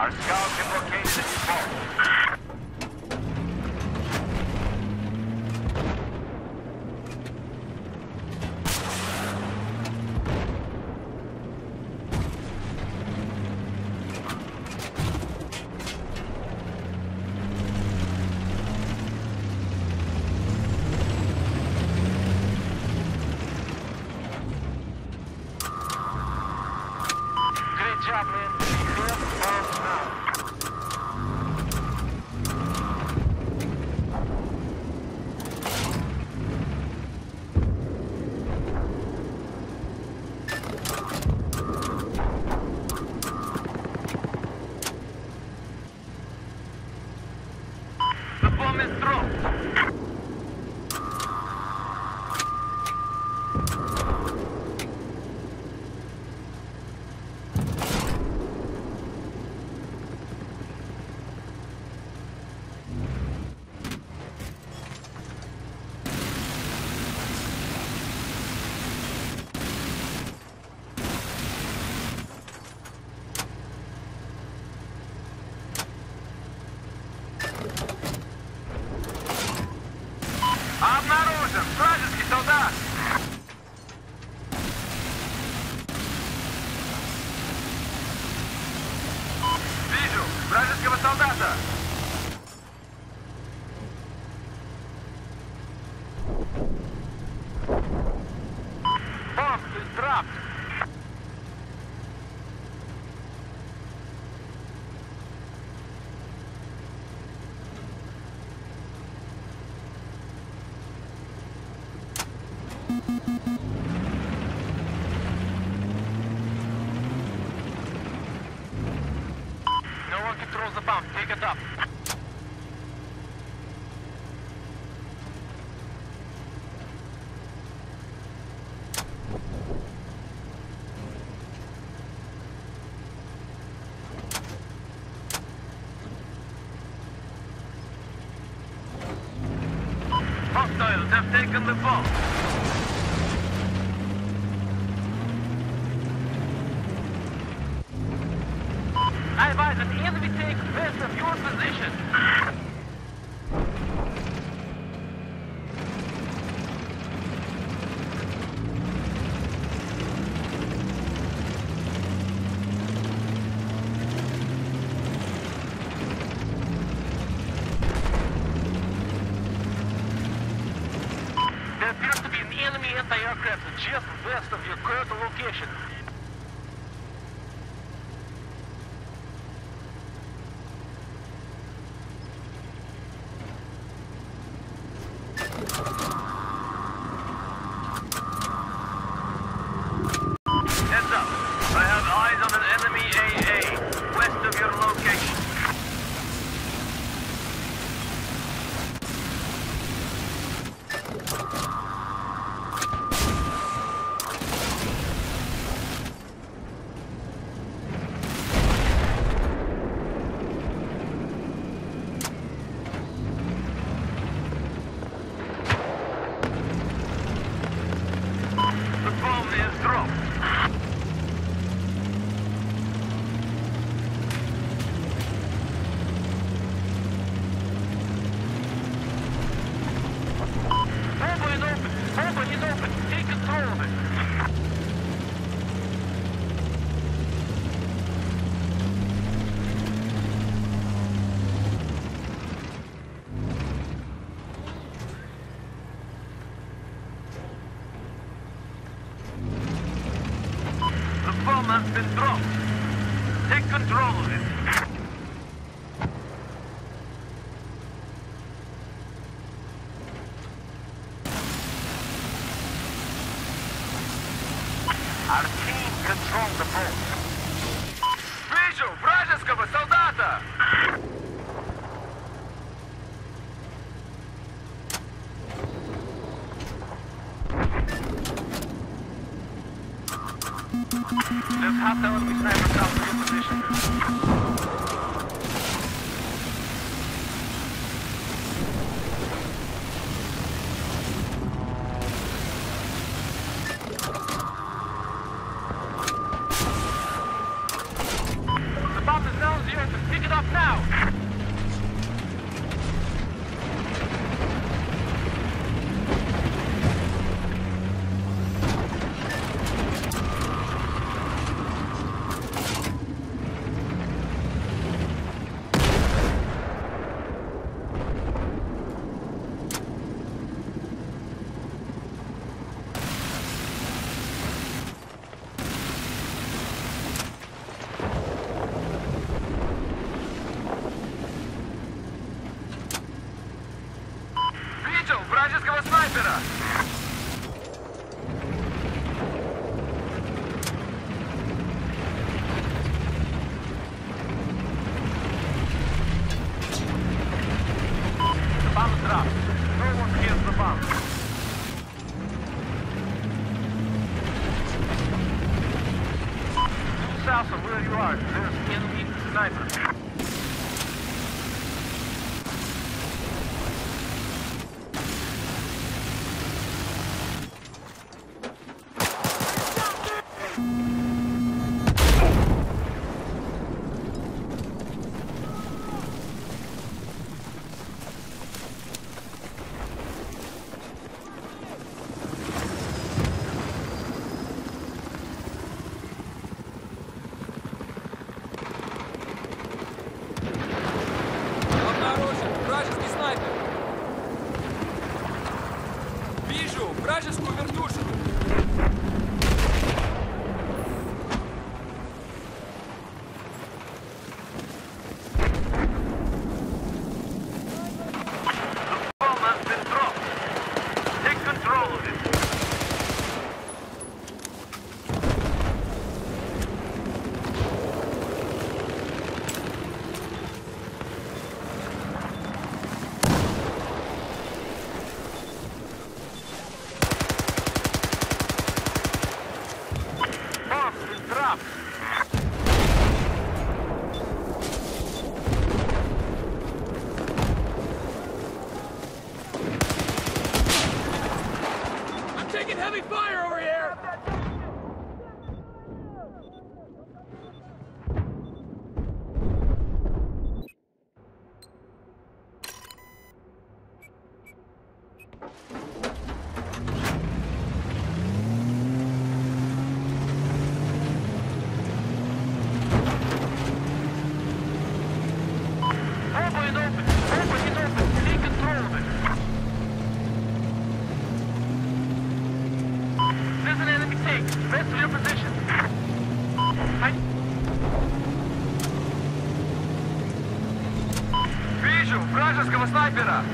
Our scouts have located the default. Great job, man. The bomb is dropped. Обнаружен! Вражеский солдат! Вижу! Вражеского солдата! Бомб is dropped! No one controls the bomb. Take it up. Hostiles have taken the bomb. I advise an enemy take west of your position. There appears to be an enemy anti-aircraft just west of your current location. Heads up. I have eyes on an enemy AA, west of your location. The bomb is dropped. Bomb is open. Bomb is open. Take control of it. The bomb has been dropped. Take control of it. Our team controls the bomb. Вижу вражеского солдата! There's hostile enemy sniper south of your position. The bomb is now in the open. out! Вражеского снайпера! The bomb is dropped. No one hears the bomb. South of where you are, there's enemy sniper. Вражескую вертушку! Taking heavy fire over here! Rest of your position. Вижу вражеского снайпера.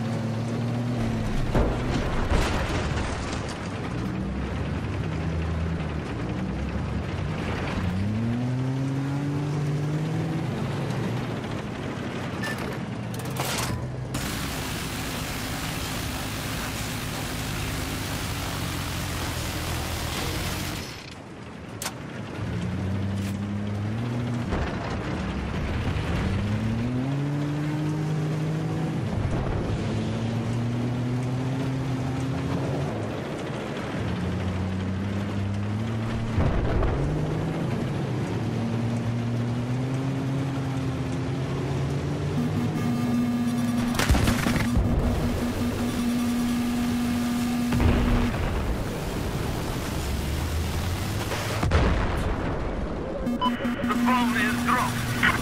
The bomb is dropped.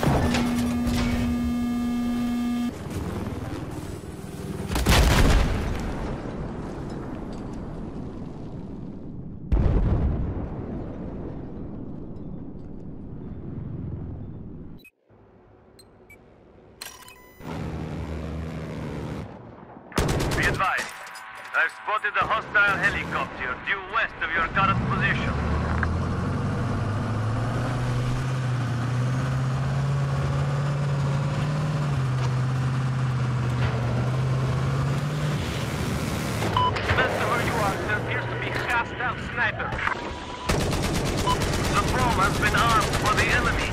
Be advised, I've spotted a hostile helicopter due west of your current position. Sniper. The bomb has been armed for the enemy.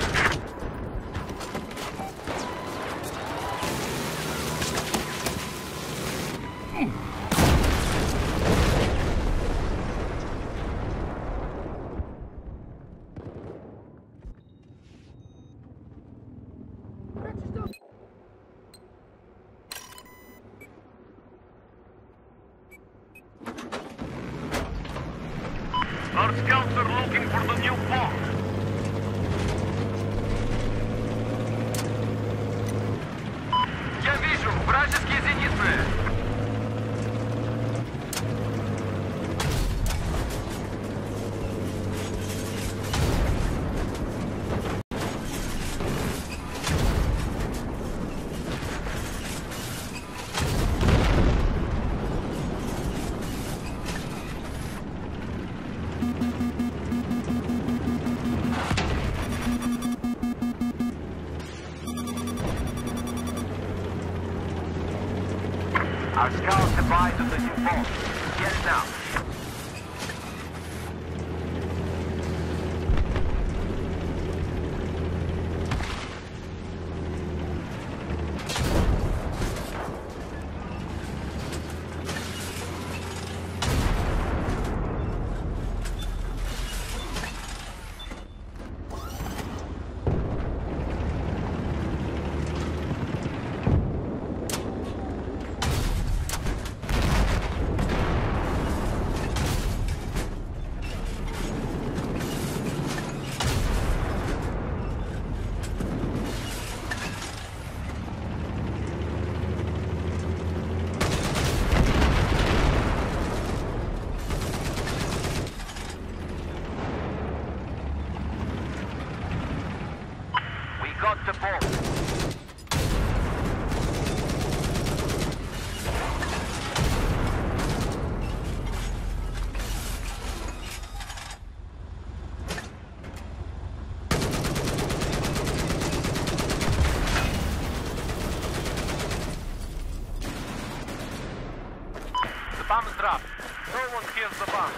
Our scouts are looking for the new bomb. Я вижу вражеские зенитные. Our scouts advised of the new bomb. Get it now. Got the bomb. The bomb is dropped. No one kills the bomb.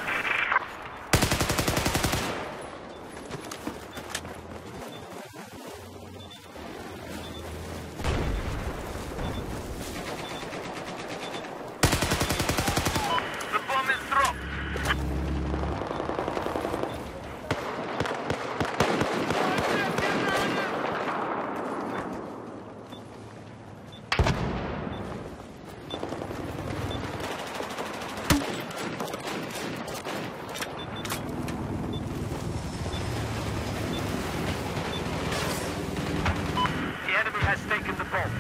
Has taken the bomb.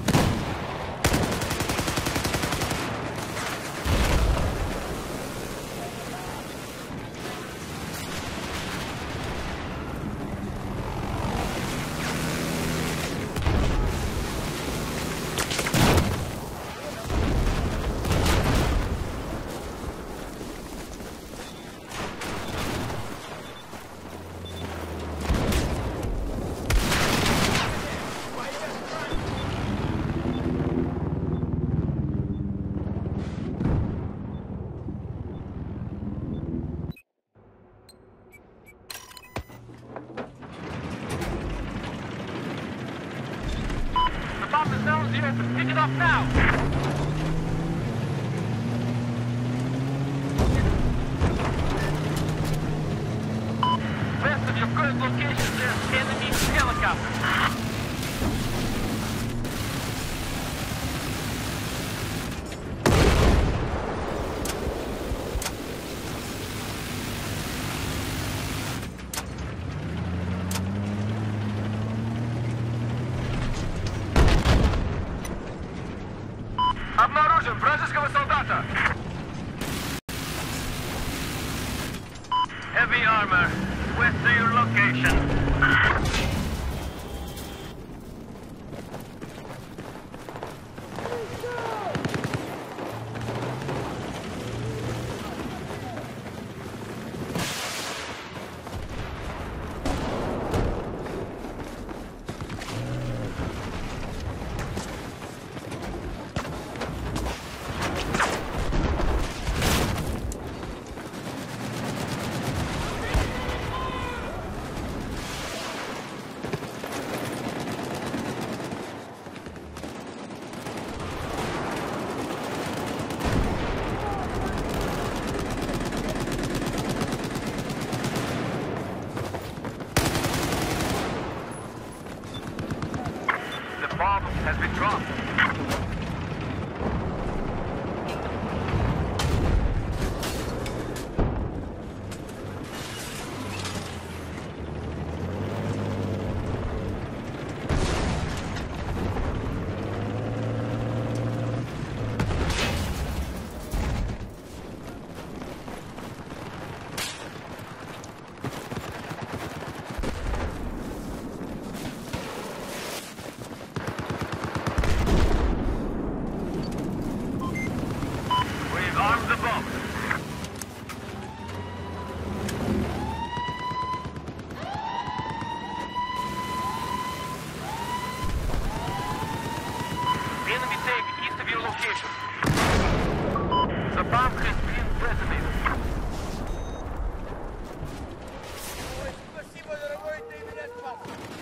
Bomb is now in the open. Pick it up now. West of your current location, there's enemy helicopter. Обнаружен вражеского солдата! Heavy armor, west of your location. Bomb has been dropped. Arm the bomb. Enemy tank east of your location. The bomb has been detonated. Спасибо, дорогой, ты меня спас.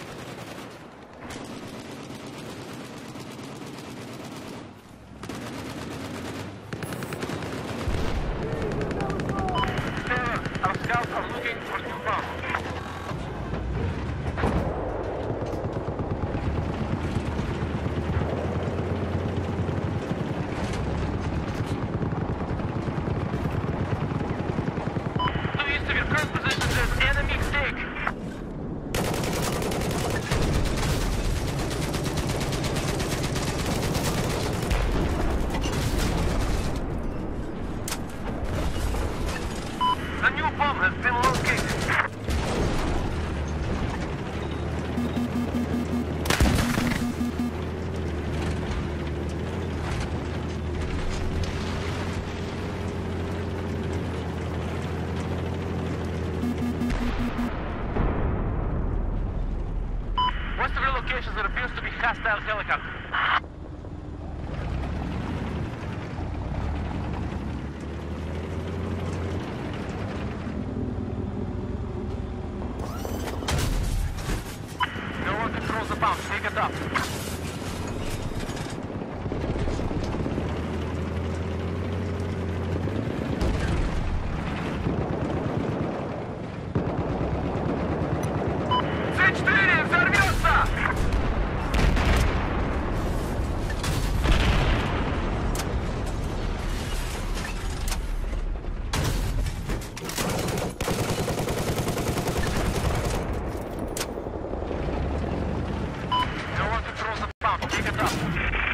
Our scouts are looking for new bombs. To east of your current position, there's enemy tank. A new bomb has been located. West of your location, there appears to be hostile helicopter. No one controls the bomb. Take it up. C4 взорвется! No one controls the bomb. Take it up.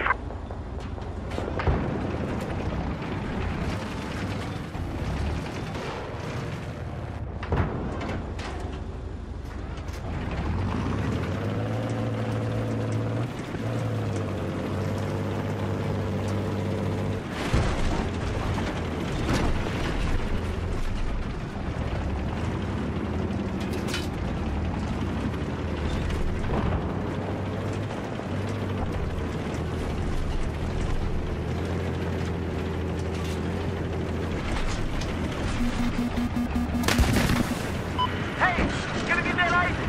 Hey, gonna get that ice?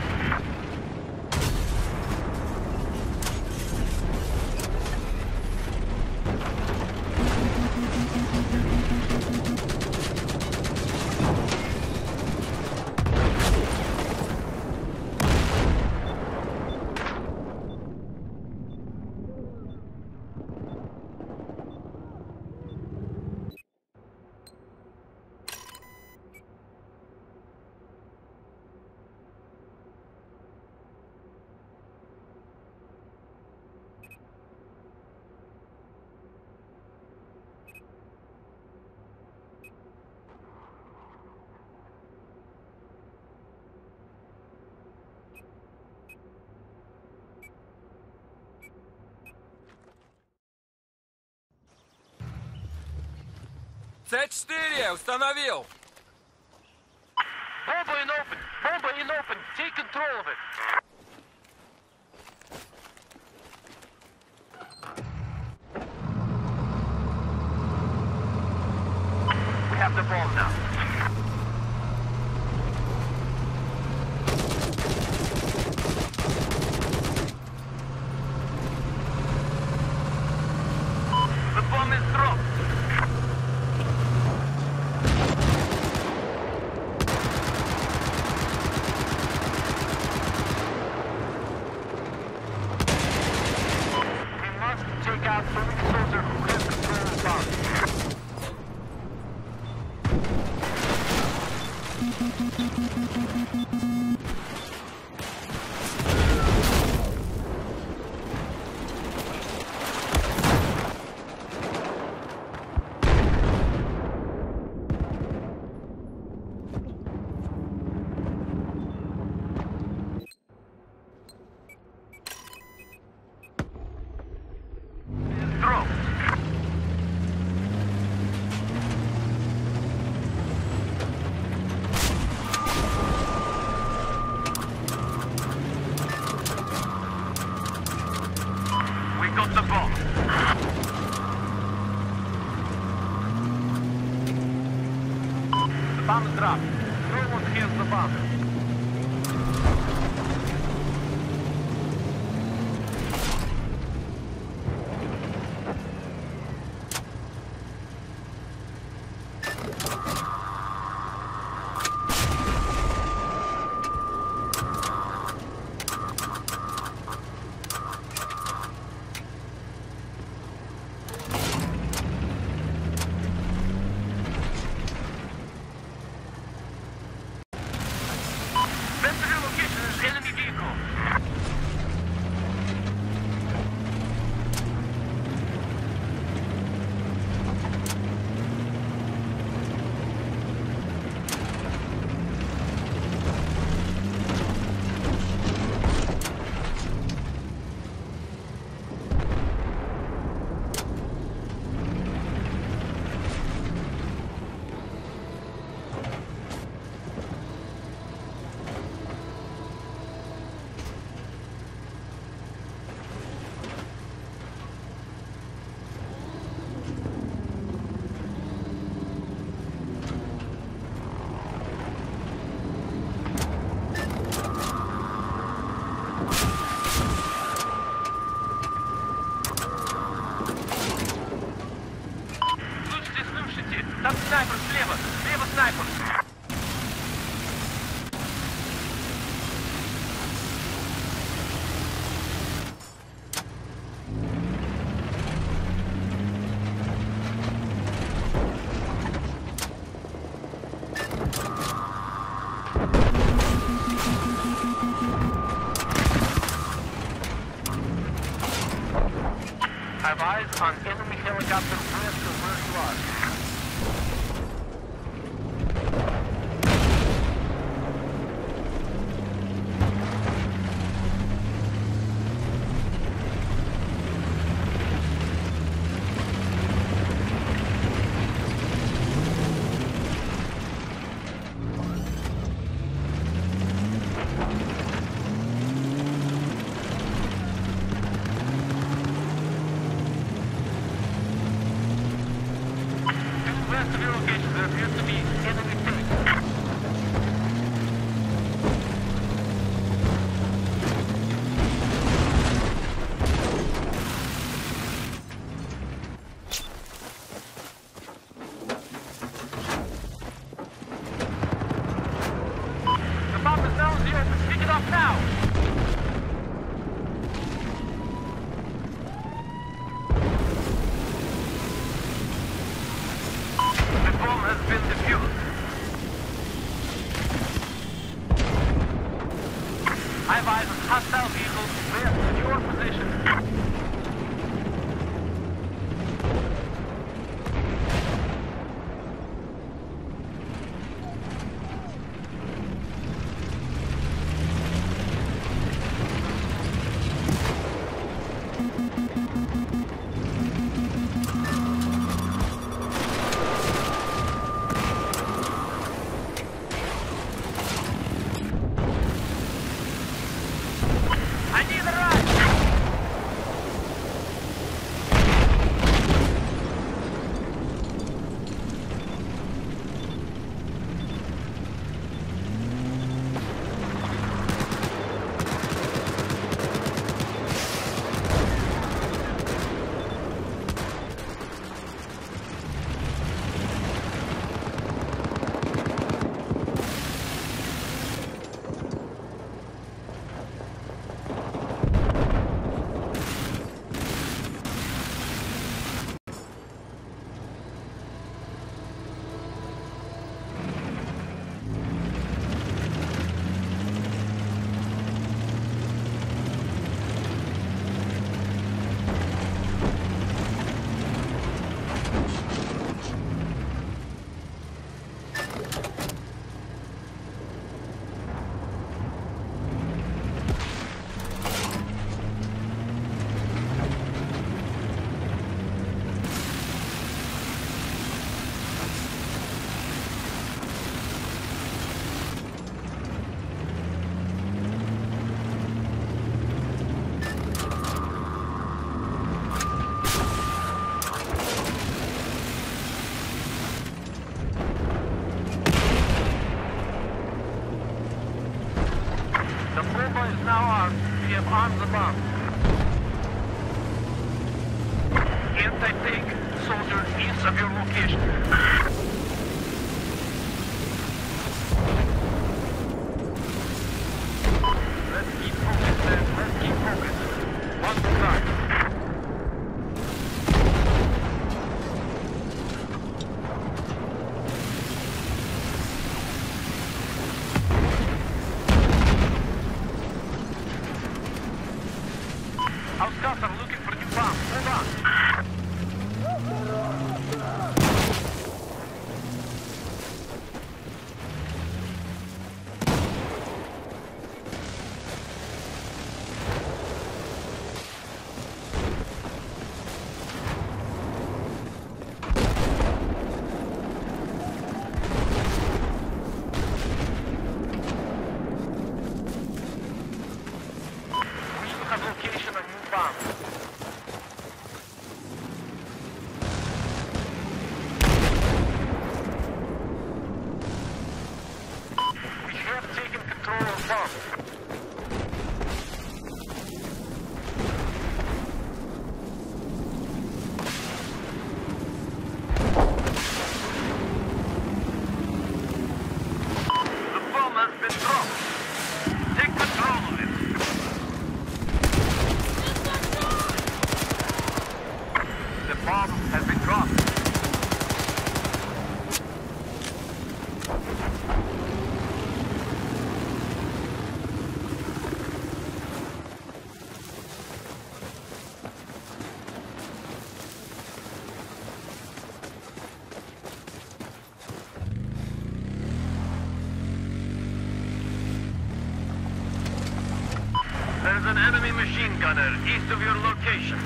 С4 установил! Bomba in open! Bomba in open! Take control of it! We have the bomb now. The bomb is dropped! out enemy soldier who has control of the bomb. Got the bomb. The bomb is dropped. No one has the bomb. Там снайпер слева! Слева снайпер! Have eyes on enemy helicopter west of First Lodge. West of your location, there appears to be enemy tanks. The bomb is now in the open. Pick it up now! The bomb has been defused. on the bomb. Anti-tank soldier east of your location. Let's keep focused, man. Let's keep focused. One time. Our scouts are looking for new bombs. Hold on. Location of new bomb. We have taken control of bomb. The bomb has been dropped. Take control of it. The bomb has been dropped. There's an enemy machine gunner east of your location.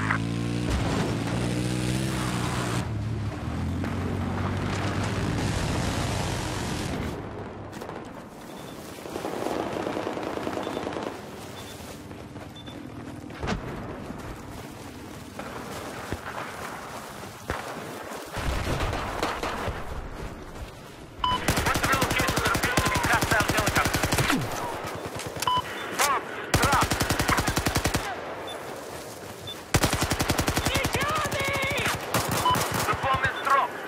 What's the location that appears to be crapped out helicopter? Bomb is dropped. The bomb is dropped.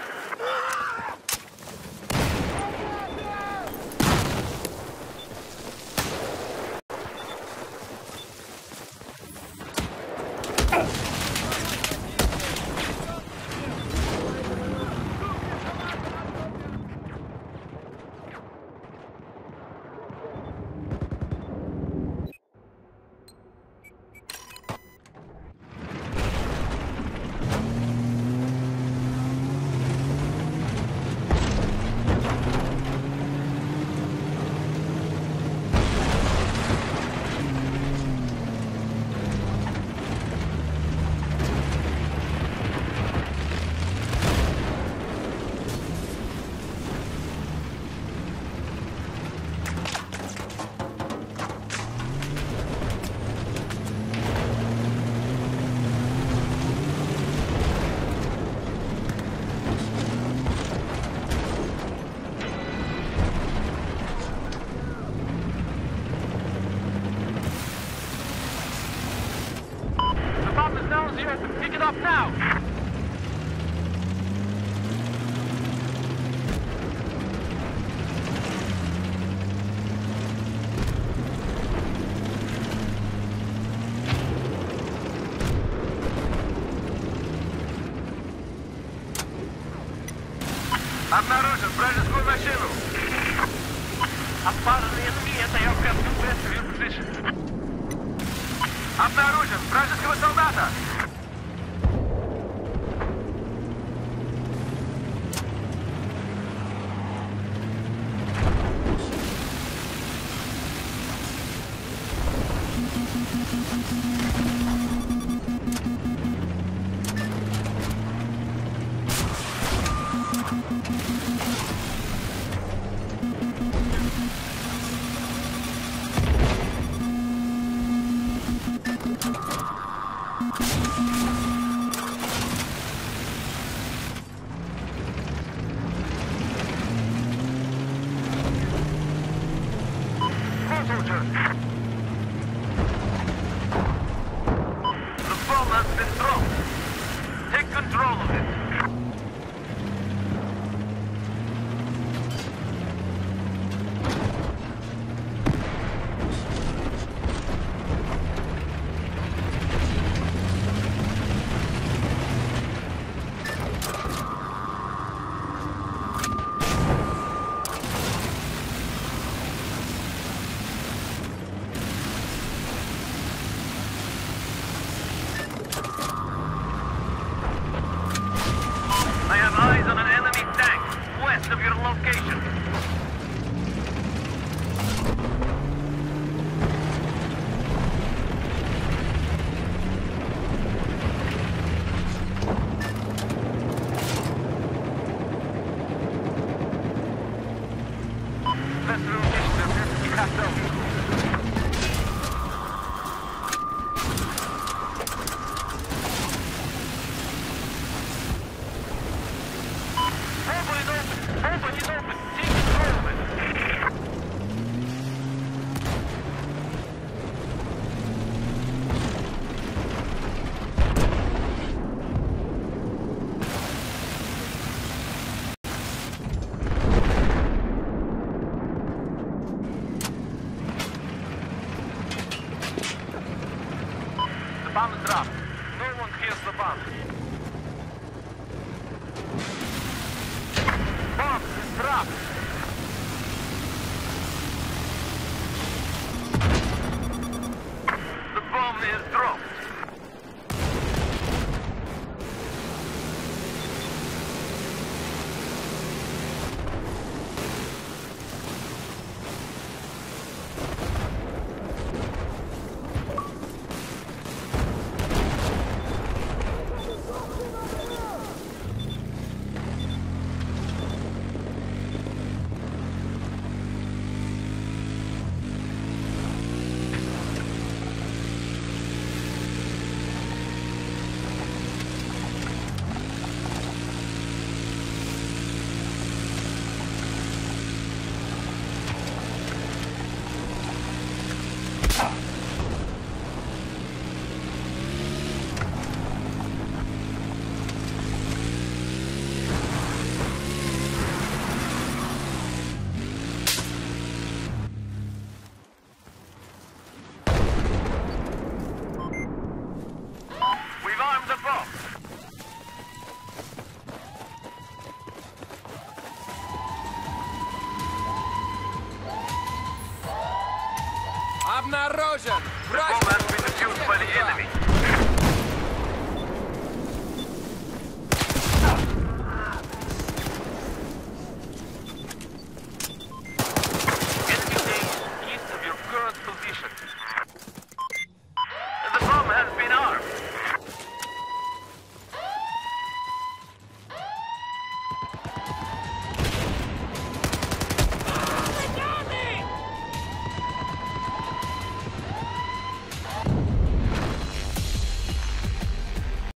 The bomb is now zero. Pick it up now. Обнаружен вражескую машину. Опасные СМИ, это я в каждом месте слышит. Обнаружен вражеского солдата. soldier. has been dropped. Take control of it. I have eyes on an enemy tank west of your location. The bomb is dropped. No one hears the bomb. Bomb is dropped. The bomb is dropped. We've armed the bomb. Обнаружен! The bomb has been defused by the enemy.